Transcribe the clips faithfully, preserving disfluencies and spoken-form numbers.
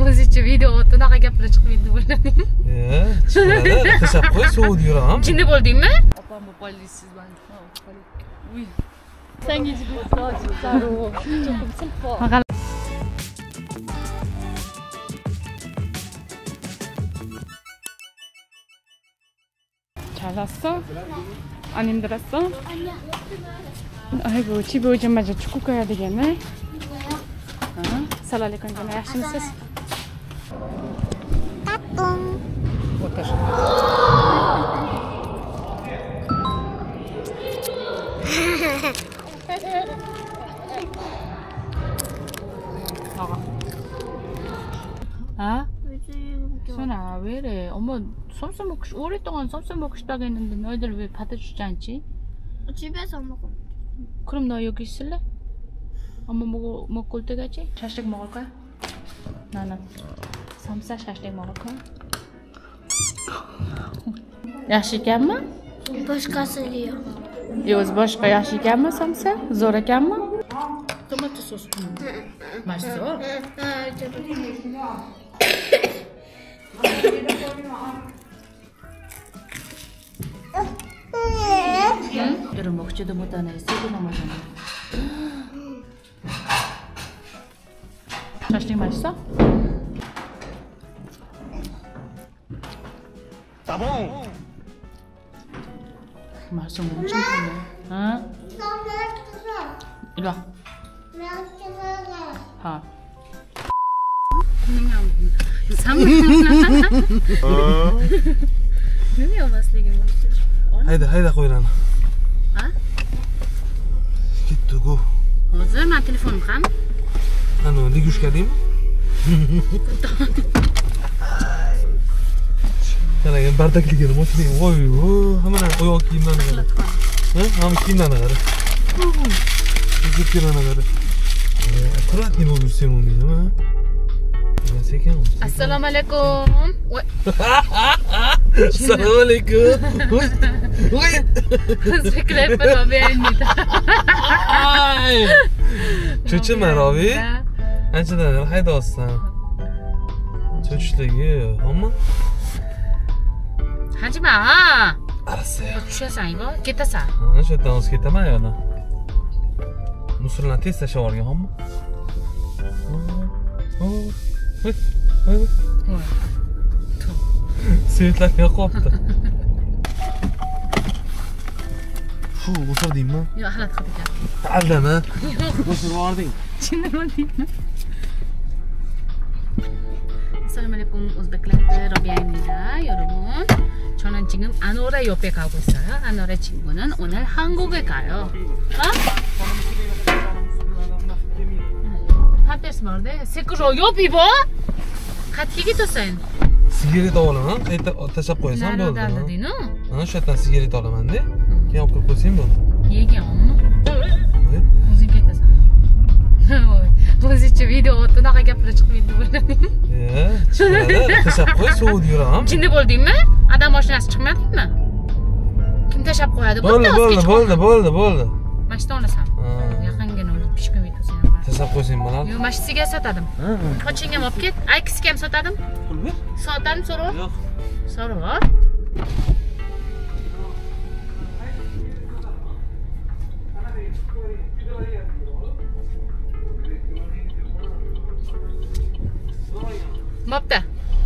o'zicha video bunaqa gaplar chiqmaydi bo'ladim. Ye, chiqadi. Tashlab qo'y, sovib yuram. Jinni bo'ldingmi? Opam bo'lib qoldingiz bani. Uy. Sangi jigot zarur. Cho'qib silpo. 잘 왔어? 안 힘들었어? 아니야. 아이고 집에 오자마자 축구 가야 되겠네. 어? 살랄리콘 좀 yaxshimisiz? 따뚱. o'tir. 먹어. 아? 순아 왜 이래? 엄마 썸썸 먹고 싶, 오랫동안 썸썸 먹고 싶다고 했는데 너희들 왜 받아주지 않지? 집에서 먹어. 그럼 너 여기 있을래? 엄마 먹고, 먹고 올 때까지? 샤식 먹을 거야? 나는 썸싸 샤식 먹을 거야? yaxshi ekanmi? Boshqasiga. Yo'q, boshqa yaxshi ekanmi 썸싸? Zo'r ekanmi? Tomato sos. Maszo. 여러분 먹지도 못하네. 세게 넘어졌네. 샤식 맛있어? 따봉. 맛있어, 엄청 크네. 응? 이리 와. 봐. Nima olmasligim mumkin? Hayda, hayda qo'ylarni. Ha? Ketdi ku. Hozir men telefonim ham. Ana, ligushka deymi? Qarang, bardakligini mo'tlayman. Voy, voy, hamma oyoq kiyimlarni qara. Ha? Hamma kiyimlarni qara. Zikirlarni qara. Аккуратнее bo'lib yursam bo'lmaydimi? Assalomu alaykum. Assalomu alaykum. Voy. O'zbeklar bilan bermaydi. Cho'chima Robi. Anchadan haydayapsan. Cho'chishligi, hamma. Hajima. Arasa. Tushasan-ku, ketasan. Ha, shu yerdan o'zi ketaman yo'qda. Musullarni tez tashlab yuborgan, hamma. Voy, voy, voy. Svetlar yoqibdi. Fu, o'tirdingmi? Yo'q, xalat qilib ekan. Aldama. O'tirib yubording. Tushunmadingmi? Assalomu alaykum o'zbeklar, Robiya입니다, 여러분. 저는 지금 아노라 옆에 가고 있어요. 아노라 친구는 오늘 한국에 가요. 어? Pampersi bor-da. Sekiro yo'q bibo. Qatga ketasan? Sigaret olaman, qayta tashlab qo'yasan bo'ldi. Naridan Ha, shu yerdan sigaret olaman-da. Keyin olib kirib qo'ysang bo'ldi. Yeganmi? O'zing ketasan. Voy, o'zicha video bunaqa gaplar chiqmaydi bo'ladim. Ye, chiqadi. Tashlab qo'y, sovib yuram. Jinni bo'ldingmi? Adam mashinasi chiqmadingmi? Kim tashlab qo'yadi? Bo'ldi, bo'ldi, bo'ldi, bo'ldi, bo'ldi. Mashina olasan. Yaqingina o'zi pishqib yetasan. Tashlab qo'ysang bo'ladi. Yo'q, mashinasiga sotadim. Qochingga olib ket. Aksiga ham sotadim. Pulmi? Sotadim, so'rab. Yo'q. So'rab. Bo'pti.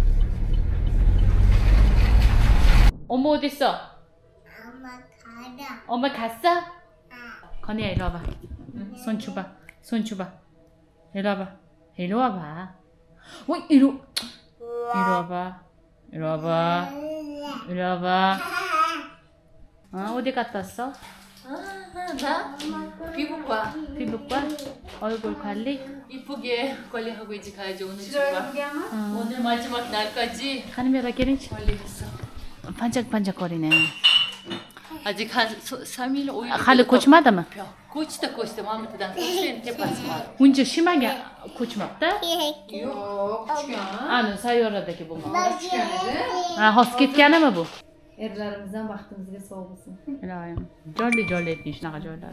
엄마 어디 있어? 엄마 가자. 엄마 갔어? 건이야, 이리 와봐. 손 줘봐. 손 줘봐. 이리 와봐. 이리 와봐. 어, 이리, 이리 와봐. 이리 와봐. 이리 와봐. 어, 어디 갔다 왔어? 나? 피부과. 피부과? 얼굴 관리? 이쁘게 관리하고 이제 가야지 오늘 주가. 어. 오늘 마지막 날까지 카메라 기린치? 관리했어. 반짝반짝거리네. 아직 한 삼 일, 오 일. hali ko'chmadimi? ko'chdi, ko'chdi. Mamutidan ko'chdi, tepasi bor. Uncha 심하게 ko'chmabdi? Yo'q, tushgan. Ana sayyoradagi bo'lmoqda. Ha, hozir ketganimi bu? Erlarimizdan vaqtimizga sog' bo'lsin. Iloyim. Jolli jolli ayting shunaqa joylar.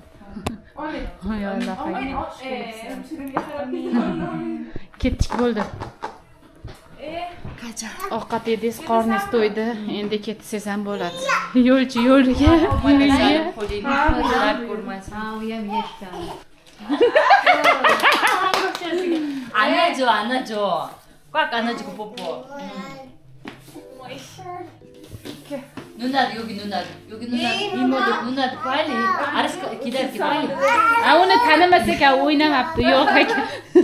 Yo Alloh. Ketdik bo'ldi. 가자. ovqat yedingiz, qorningiz to'ydi. Endi ketsangiz ham bo'ladi. Yo'lchi yo'liga, uyiga. qo'lingni ko'rmasin. Ha, u ham yetdi. 안아줘, 안아줘. 꽉 안아주고 뽀뽀. 누나도 여기 누나도 여기 누나도 이모도 누나도 빨리. 알았어, 기다릴게 빨리. Ha, uni tanimas ekan, o'ynamabdi. Yo'q ekan.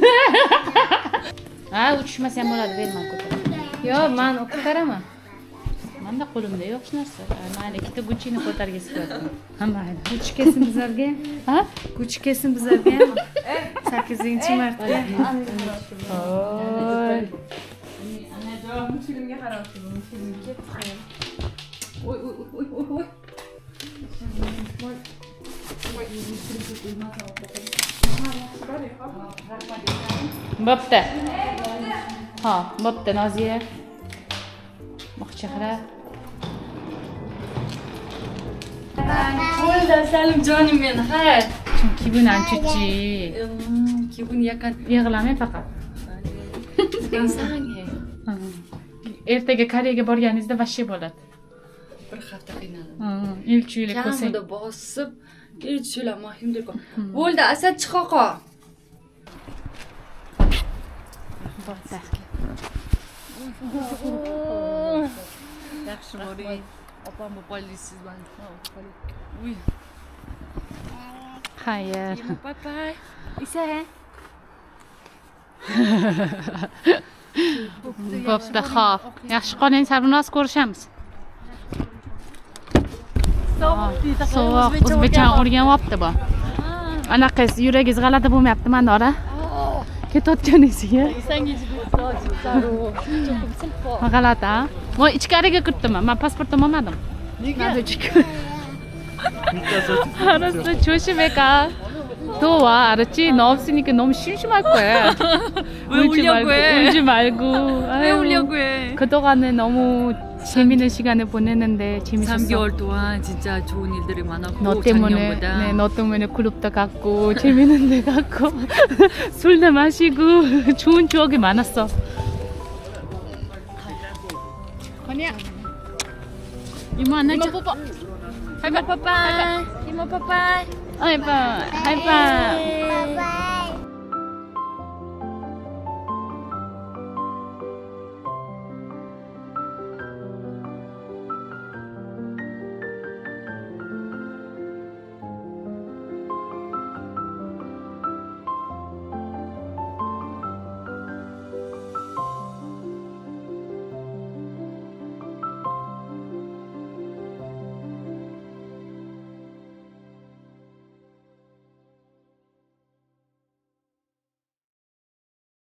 Ha, u tushmasa ham bo'ladi, berman ko'taraman. Yo'q, men ko'taraman. Menda qo'limda yo'q hech narsa. Mayli, ikkita guchini ko'targisi kelyapti. Ha, mayli. Guchi kelsin bizlarga. Ha? Guchi kelsin bizlarga. sakkizinchi marta. Oy. filmga qarabsiz, filmga ketdi. Oy, oy, oy, oy, oy. Bo'pti. Ha, bo'pti, Noziya. Mo'chaqra. Bo'ldi, Salimjonim meni, hayır. Chunki bu nanchichi. 기분이 약간 Yig'lamay faqat. 이상해. Ertaga Koreyaga borganingizda vashshe bo'ladi. Bir hafta qiynaldim. Ilk uylik ko'rsang. Kamida bosib, ilk so'lama himdirko. Bo'ldi, Asad chiqa qol. Bo'pti. Yaxshi boring. Opam bo'polisiz mani. Uy. Xayr. Bye bye. Isa. Bo'pti, xo'p. Yaxshi qoling, Sarvinoz, ko'rishamiz. Sovuq, o'zbekchani o'rganyapti bu. Anaqangiz yuragingiz g'alati bo'lmayapti, Manora? Ketayotganingizga. G'alati, ha? Voy, ichkariga kirdimmi? Men pasportim olmadim. Nega? Просто чушимека. 더워, 알았지? 너 없으니까 너무 심심할 거야. 왜 울려고 해? 울지 말고. 왜 울려고 해? 그동안에 너무 재밌는 시간을 보냈는데 재밌었어. 삼 개월 동안 진짜 좋은 일들이 많았고 너 때문에, 작년보다. 네, 너 때문에 클럽도 갔고 재밌는 데 갔고 술도 마시고 좋은 추억이 많았어. 건이야. 이모 안아줘. 이모 뽀뽀. 하이파이. 이모 빠빠이. 이모 빠빠이. 하이파이. 하이파이. Bye bye.